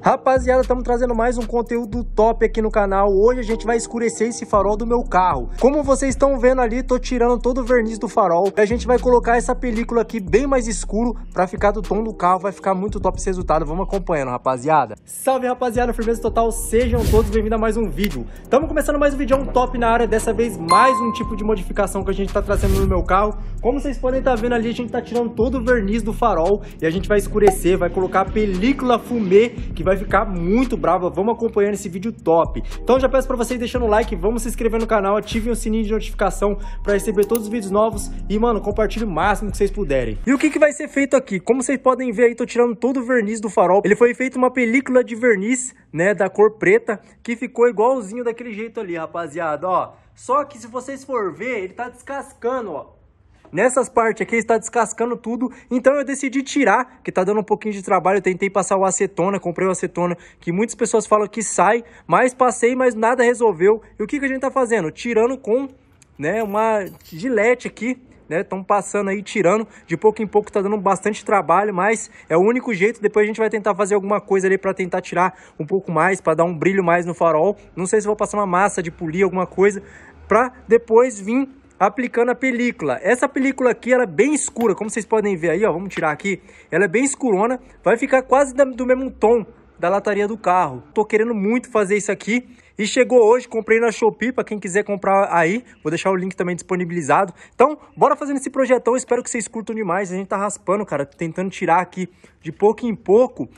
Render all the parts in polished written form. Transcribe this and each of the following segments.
Rapaziada, estamos trazendo mais um conteúdo top aqui no canal. Hoje a gente vai escurecer esse farol do meu carro. Como vocês estão vendo ali, tô tirando todo o verniz do farol. A gente vai colocar essa película aqui bem mais escuro para ficar do tom do carro. Vai ficar muito top esse resultado. Vamos acompanhando, rapaziada. Salve, rapaziada, firmeza total. Sejam todos bem-vindos a mais um vídeo. Estamos começando mais um vídeo top na área. Dessa vez mais um tipo de modificação que a gente tá trazendo no meu carro. Como vocês podem estar vendo ali, a gente tá tirando todo o verniz do farol e a gente vai escurecer, vai colocar a película fumê, que vai ficar muito brava. Vamos acompanhando esse vídeo top. Então já peço para vocês deixando o like, vamos se inscrever no canal, ativem o sininho de notificação para receber todos os vídeos novos e, mano, compartilhe o máximo que vocês puderem. E o que vai ser feito aqui? Como vocês podem ver aí, tô tirando todo o verniz do farol. Ele foi feito uma película de verniz, né, da cor preta, que ficou igualzinho daquele jeito ali, rapaziada, ó. Só que se vocês for ver, ele tá descascando, ó. Nessas partes aqui está descascando tudo, então eu decidi tirar, que tá dando um pouquinho de trabalho. Eu tentei passar o acetona, comprei o acetona, que muitas pessoas falam que sai, mas passei, mas nada resolveu. E o que a gente tá fazendo? Tirando com, né, uma gilete aqui, né, estão passando aí, tirando, de pouco em pouco tá dando bastante trabalho, mas é o único jeito. Depois a gente vai tentar fazer alguma coisa ali para tentar tirar um pouco mais, para dar um brilho mais no farol. Não sei se vou passar uma massa de polir, alguma coisa, para depois vir aplicando a película. Essa película aqui, ela é bem escura, como vocês podem ver aí, ó, vamos tirar aqui. Ela é bem escurona, vai ficar quase do mesmo tom da lataria do carro. Tô querendo muito fazer isso aqui e chegou hoje, comprei na Shopee, para quem quiser comprar aí, vou deixar o link também disponibilizado. Então, bora fazendo esse projetão, espero que vocês curtam demais. A gente tá raspando, cara, tentando tirar aqui de pouco em pouco.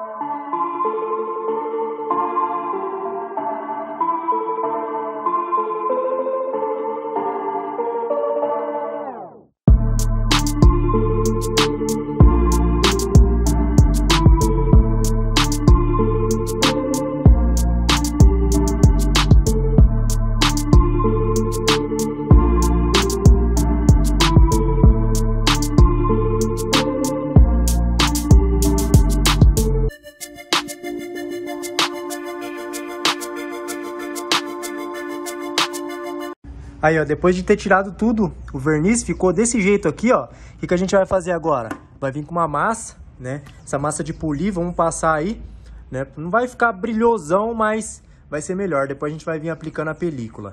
Aí, ó, depois de ter tirado tudo, o verniz ficou desse jeito aqui, ó. O que a gente vai fazer agora? Vai vir com uma massa, né? Essa massa de polir, vamos passar aí, né? Não vai ficar brilhosão, mas vai ser melhor. Depois a gente vai vir aplicando a película.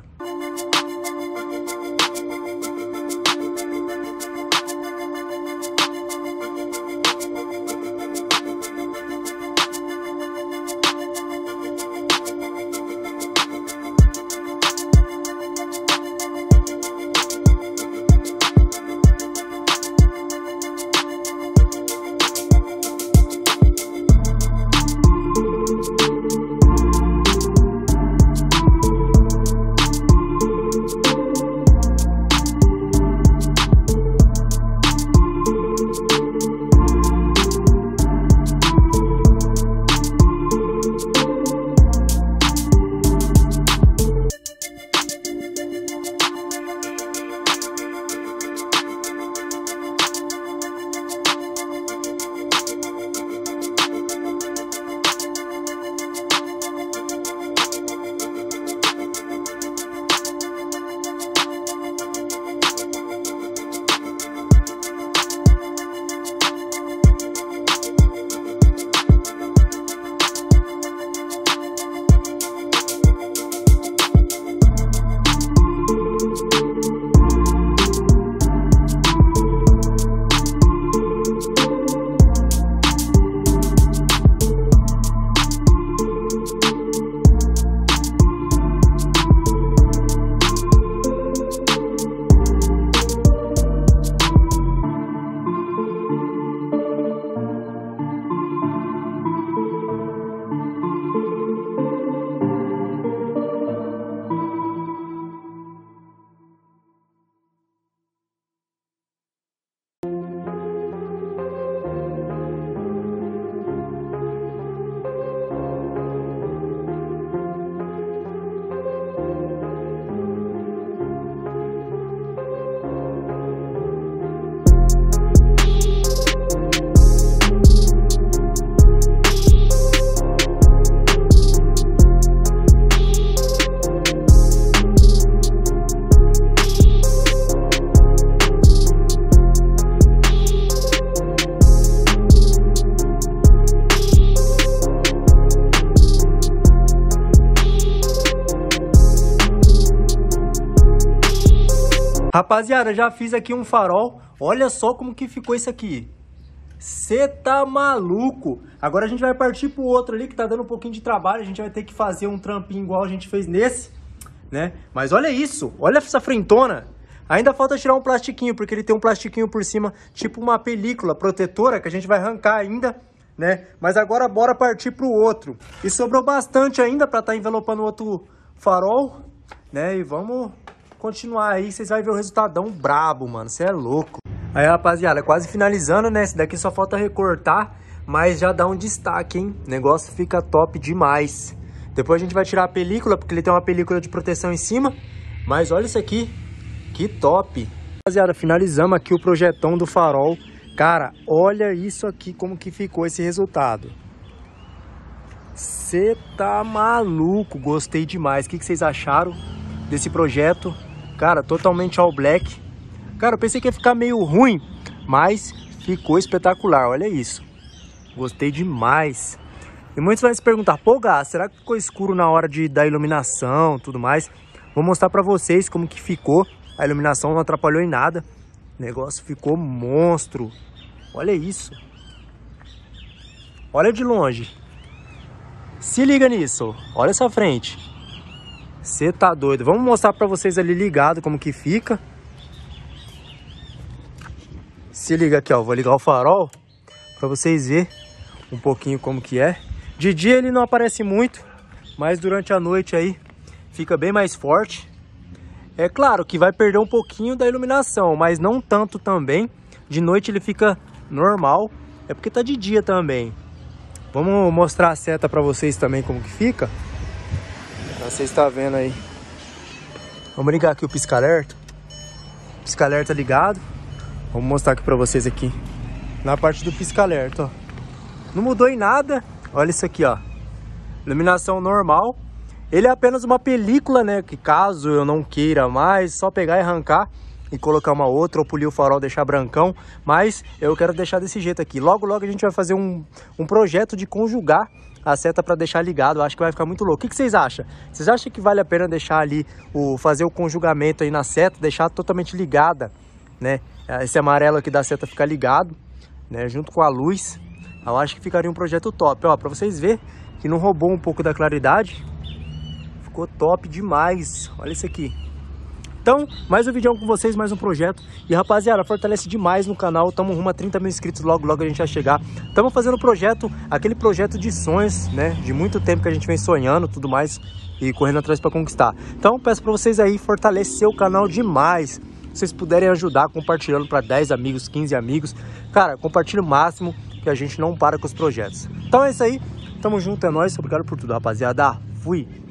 Rapaziada, já fiz aqui um farol. Olha só como que ficou isso aqui. Cê tá maluco. Agora a gente vai partir pro outro ali que tá dando um pouquinho de trabalho. A gente vai ter que fazer um trampinho igual a gente fez nesse, né? Mas olha isso, olha essa frentona. Ainda falta tirar um plastiquinho, porque ele tem um plastiquinho por cima, tipo uma película protetora que a gente vai arrancar ainda, né? Mas agora bora partir pro outro. E sobrou bastante ainda pra tá envelopando o outro farol, né? E vamos continuar aí, vocês vão ver o resultadão brabo, mano. Você é louco. Aí, rapaziada, quase finalizando, né? Esse daqui só falta recortar, mas já dá um destaque, hein? O negócio fica top demais. Depois a gente vai tirar a película, porque ele tem uma película de proteção em cima. Mas olha isso aqui, que top. Rapaziada, finalizamos aqui o projetão do farol. Cara, olha isso aqui, como que ficou esse resultado. Cê tá maluco, gostei demais. O que vocês acharam desse projeto? Cara, totalmente all black. Cara, eu pensei que ia ficar meio ruim, mas ficou espetacular, olha isso. Gostei demais. E muitos vão se perguntar, pô, Gá, será que ficou escuro na hora da iluminação e tudo mais? Vou mostrar pra vocês como que ficou. A iluminação não atrapalhou em nada. O negócio ficou monstro. Olha isso. Olha de longe. Se liga nisso. Olha essa frente. Você tá doido. Vamos mostrar pra vocês ali ligado como que fica. Se liga aqui, ó. Vou ligar o farol pra vocês verem um pouquinho como que é. De dia ele não aparece muito, mas durante a noite aí fica bem mais forte. É claro que vai perder um pouquinho da iluminação, mas não tanto também. De noite ele fica normal, é porque tá de dia também. Vamos mostrar a seta pra vocês também como que fica. Vocês estão vendo aí. Vamos ligar aqui o pisca-alerta. Pisca-alerta ligado. Vamos mostrar aqui pra vocês aqui. Na parte do pisca-alerta, ó. Não mudou em nada. Olha isso aqui, ó. Iluminação normal. Ele é apenas uma película, né? Que caso eu não queira mais, só pegar e arrancar e colocar uma outra, ou polir o farol, deixar brancão. Mas eu quero deixar desse jeito aqui. Logo, logo a gente vai fazer um projeto de conjugar a seta para deixar ligado. Eu acho que vai ficar muito louco. O que vocês acham? Vocês acham que vale a pena deixar ali, fazer o conjugamento aí na seta, deixar totalmente ligada, né? Esse amarelo aqui da seta ficar ligado, né? Junto com a luz. Eu acho que ficaria um projeto top. Ó, para vocês verem que não roubou um pouco da claridade. Ficou top demais. Olha isso aqui. Então, mais um vídeo com vocês, mais um projeto. E rapaziada, fortalece demais no canal. Tamo rumo a 30 mil inscritos, logo logo a gente vai chegar. Tamo fazendo projeto, aquele projeto de sonhos, né? De muito tempo que a gente vem sonhando, tudo mais. E correndo atrás pra conquistar. Então, peço pra vocês aí, fortalecer o canal demais. Se vocês puderem ajudar, compartilhando pra 10 amigos, 15 amigos. Cara, compartilha o máximo, que a gente não para com os projetos. Então é isso aí. Tamo junto, é nóis. Obrigado por tudo, rapaziada. Fui!